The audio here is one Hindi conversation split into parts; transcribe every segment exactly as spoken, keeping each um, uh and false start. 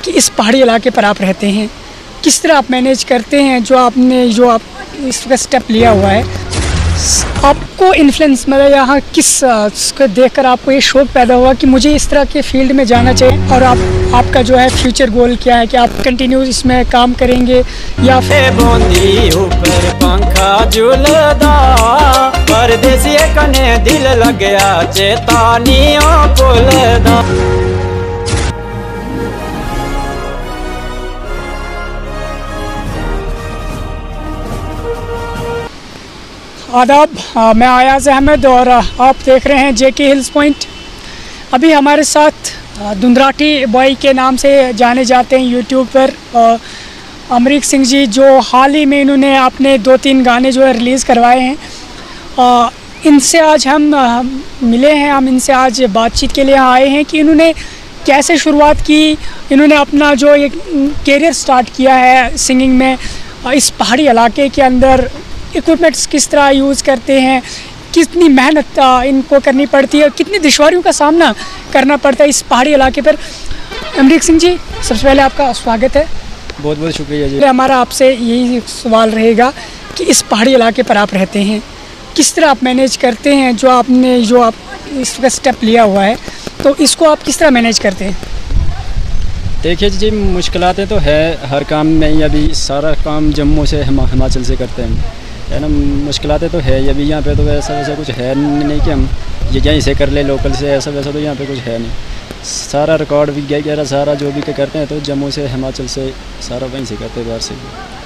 कि इस पहाड़ी इलाके पर आप रहते हैं, किस तरह आप मैनेज करते हैं जो आपने जो आप इसका स्टेप लिया हुआ है, आपको इन्फ्लुएंस मतलब यहाँ किस को देखकर आपको ये शौक पैदा हुआ कि मुझे इस तरह के फील्ड में जाना चाहिए, और आप आपका जो है फ्यूचर गोल क्या है कि आप कंटिन्यू इसमें काम करेंगे या फिर बोंदी ऊपर पंखा झूलदा परदेसी कने दिल लग गया चेतानियों पुलदा। आदाब, मैं आयाज़ अहमद और आप देख रहे हैं जेके हिल्स पॉइंट। अभी हमारे साथ धुंधराठी बॉय के नाम से जाने जाते हैं यूट्यूब पर अमरीक सिंह जी, जो हाल ही में इन्होंने अपने दो तीन गाने जो है रिलीज़ करवाए हैं। इनसे आज हम मिले हैं, हम इनसे आज बातचीत के लिए आए हैं कि इन्होंने कैसे शुरुआत की, इन्होंने अपना जो ये कैरियर स्टार्ट किया है सिंगिंग में, इस पहाड़ी इलाके के अंदर इक्विपमेंट्स किस तरह यूज़ करते हैं, कितनी मेहनत इनको करनी पड़ती है, कितनी दुश्वारियों का सामना करना पड़ता है इस पहाड़ी इलाके पर। अमरीक सिंह जी, सबसे पहले आपका स्वागत है। बहुत बहुत शुक्रिया जी। हमारा आपसे यही सवाल रहेगा कि इस पहाड़ी इलाके पर आप रहते हैं, किस तरह आप मैनेज करते हैं जो आपने जो आप इसका स्टेप लिया हुआ है, तो इसको आप किस तरह मैनेज करते हैं? देखिए जी, मुश्किलातें तो है हर काम में ही। अभी सारा काम जम्मू से हिमाचल से करते हैं, है ना। मुश्किलातें तो है, अभी यहाँ पे तो वैसा वैसा कुछ है नहीं कि हम ये यहीं से कर ले लोकल से, ऐसा वैसा तो यहाँ पे कुछ है नहीं। सारा रिकॉर्ड वगैरह सारा जो भी करते हैं तो जम्मू से हिमाचल से सारा वहीं से करते हैं, बाहर से।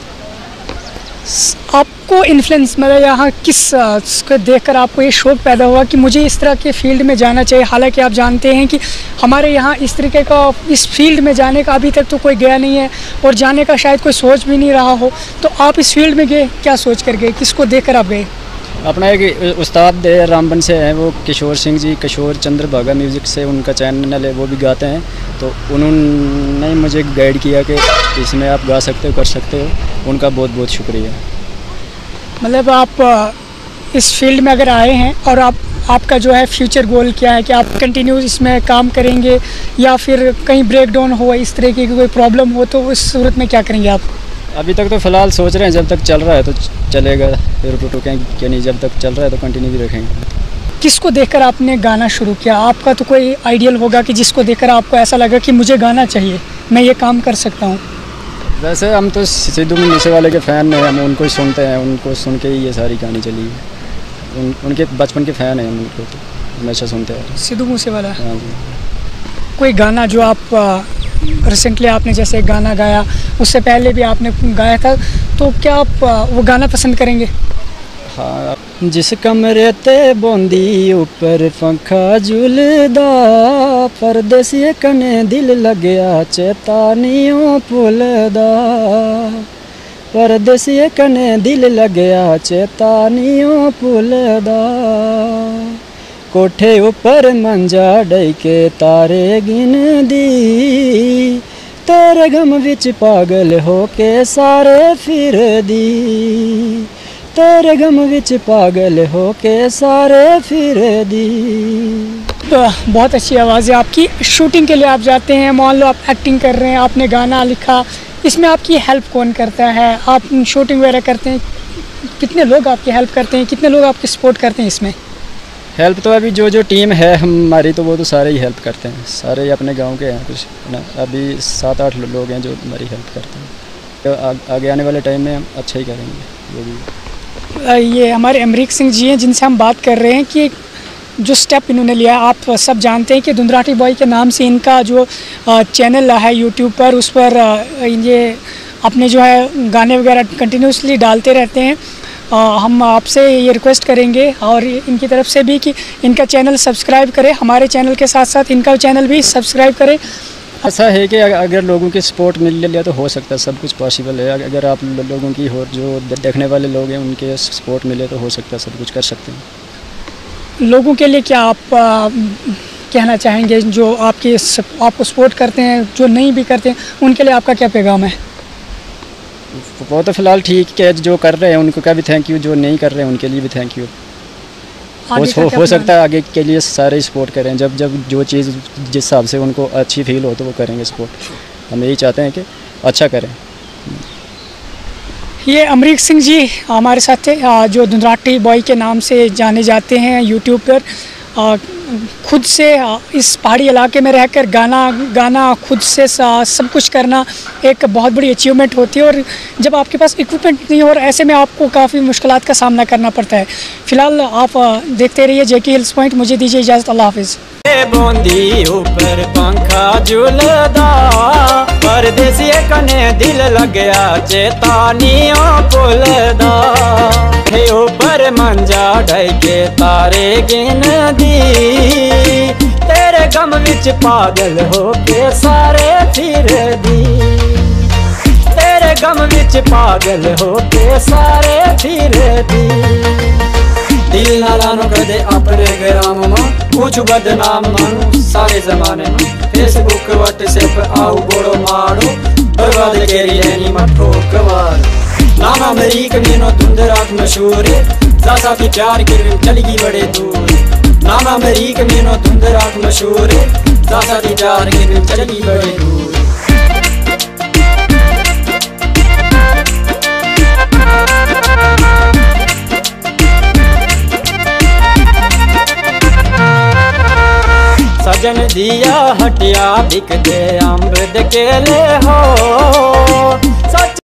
आपको इन्फ्लुएंस मतलब यहाँ किस को देखकर आपको ये शौक पैदा हुआ कि मुझे इस तरह के फील्ड में जाना चाहिए? हालांकि आप जानते हैं कि हमारे यहाँ इस तरीके का इस फील्ड में जाने का अभी तक तो कोई गया नहीं है, और जाने का शायद कोई सोच भी नहीं रहा हो। तो आप इस फील्ड में गए, क्या सोच कर गए, किसको देखकर आप गए? अपना एक उस्ताद रामबन से हैं, वो किशोर सिंह जी, किशोर चंद्र भागा म्यूज़िक से उनका चैनल है, वो भी गाते हैं। तो उन्होंने मुझे गाइड किया कि इसमें आप गा सकते हो, कर सकते हो। उनका बहुत बहुत शुक्रिया। मतलब आप इस फील्ड में अगर आए हैं और आप आपका जो है फ्यूचर गोल क्या है कि आप कंटिन्यू इसमें काम करेंगे या फिर कहीं ब्रेक डाउन हो, इस तरह की कोई प्रॉब्लम हो, तो उस सूरत में क्या करेंगे आप? अभी तक तो फ़िलहाल सोच रहे हैं, जब तक चल रहा है तो चलेगा, फिर रुकेंगे क्या नहीं, जब तक चल रहा है तो कंटिन्यू भी रखेंगे। किसको देखकर आपने गाना शुरू किया? आपका तो कोई आइडियल होगा कि जिसको देखकर आपको ऐसा लगा कि मुझे गाना चाहिए, मैं ये काम कर सकता हूँ। वैसे हम तो सिद्धू मूसे वाले के फ़ैन हैं, हम उनको ही सुनते हैं, उनको सुन के ही ये सारी कहानी चली है। उन, उनके बचपन के फ़ैन हैं, हम उनको तो हमेशा सुनते हैं। सिद्धू मूसे वाला? हाँ जी। कोई गाना जो आप रिसेंटली आपने जैसे गाना गाया, उससे पहले भी आपने गाया था, तो क्या आप वो गाना पसंद करेंगे? हाँ। जिस कमरे ते बोंदी ऊपर पंखा झूलदा परदेसी कने दिल लग गया चेतानियों पुलदा परदेसी कने दिल लग गया चेतानियों पुलदा कोठे ऊपर मंजा डई के तारे गिन दी तेरे गम विच पागल होके सारे फिर दी तेरे गम विच पागल होके सारे फिर दी। बहुत अच्छी आवाज़ है आपकी। शूटिंग के लिए आप जाते हैं, मान लो आप एक्टिंग कर रहे हैं, आपने गाना लिखा, इसमें आपकी हेल्प कौन करता है? आप शूटिंग वगैरह करते हैं, कितने लोग आपकी हेल्प करते हैं, कितने लोग आपकी सपोर्ट करते हैं इसमें? हेल्प तो अभी जो जो टीम है हमारी, तो वो तो सारे ही हेल्प करते हैं, सारे अपने गांव के हैं कुछ ना। अभी सात आठ लोग हैं जो हमारी हेल्प करते हैं। तो आ, आगे आने वाले टाइम में हम अच्छा ही करेंगे। वो भी ये हमारे अमरीक सिंह जी हैं जिनसे हम बात कर रहे हैं कि जो स्टेप इन्होंने लिया। आप सब जानते हैं कि धुंधराठी बॉय के नाम से इनका जो चैनल है यूट्यूब पर, उस पर ये अपने जो है गाने वगैरह कंटिन्यूसली डालते रहते हैं। आ, हम आपसे ये रिक्वेस्ट करेंगे और इनकी तरफ से भी कि इनका चैनल सब्सक्राइब करें, हमारे चैनल के साथ साथ इनका चैनल भी सब्सक्राइब करें। ऐसा है कि अगर लोगों की सपोर्ट मिल लिया तो हो सकता है, सब कुछ पॉसिबल है। अगर आप लोगों की हो, जो देखने वाले लोग हैं उनके सपोर्ट मिले तो हो सकता है, सब कुछ कर सकते हैं। लोगों के लिए क्या आप आ, कहना चाहेंगे जो आपकी आपको सपोर्ट करते हैं, जो नहीं भी करते हैं, उनके लिए आपका क्या पैगाम है? वो तो फ़िलहाल ठीक है, जो कर रहे हैं उनको का भी थैंक यू, जो नहीं कर रहे हैं उनके लिए भी थैंक यू। हो, हो, हो सकता है आगे के लिए सारे सपोर्ट करें, जब जब जो चीज़ जिस हिसाब से उनको अच्छी फील हो तो वो करेंगे सपोर्ट। हम यही चाहते हैं कि अच्छा करें। ये अमरीक सिंह जी हमारे साथ थे, जो धुंधराटी बॉय के नाम से जाने जाते हैं यूट्यूब पर। खुद से इस पहाड़ी इलाके में रहकर गाना गाना खुद से सब कुछ करना एक बहुत बड़ी अचीवमेंट होती है, और जब आपके पास इक्विपमेंट नहीं हो और ऐसे में आपको काफ़ी मुश्किलात का सामना करना पड़ता है। फ़िलहाल आप देखते रहिए जेके हिल्स पॉइंट। मुझे दीजिए इजाज़त, अल्लाह हाफिज़। बोंदी ऊपर पंखा झूलदा, परदेसी कने दिल लग गया चेतानियों पुलदा। हे ऊपर मंजा ढाई के तारे गिन दी, तेरे गम विच पागल हो के सारे फिर दी। तेरे गम विच पागल हो के सारे फिर दी। दिल ना लानो कदे अपने ग्राम में, कुछ बदनाम मानो सारे जमाने में। फेसबुक व्हाट्सएप आउ बोड़ो मारो, बर्बाद केरी है मठो कवार। नाम अमरीक मीनो धुंधराट मशहूर, सासा की प्यार की चली गई बड़े दूर। नाम अमरीक मीनो धुंधराट मशहूर, सासा की प्यार की चली गई बड़े दूर। सजन दिया हटिया बिक दे अम्ब केले हो।